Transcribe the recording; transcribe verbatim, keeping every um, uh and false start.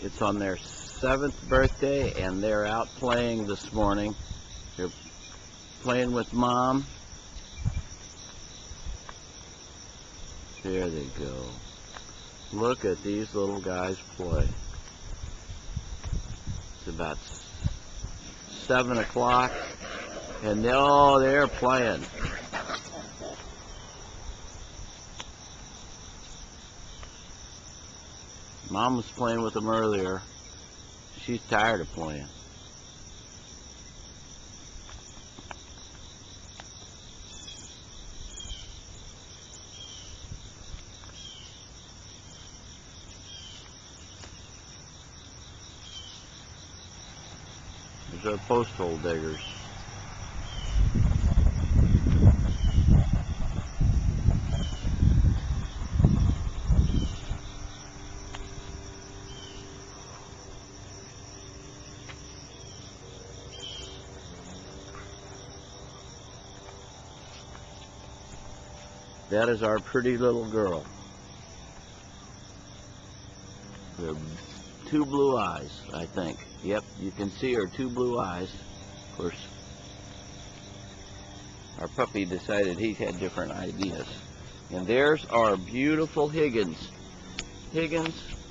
It's on their seventh birthday, and they're out playing this morning. They're playing with Mom. There they go. Look at these little guys play. It's about seven o'clock, and they, oh, they're playing. Mom was playing with them earlier. She's tired of playing. There's our post hole diggers. That is our pretty little girl. Her two blue eyes, I think. Yep, you can see her two blue eyes. Of course, our puppy decided he had different ideas. And there's our beautiful Higgins. Higgins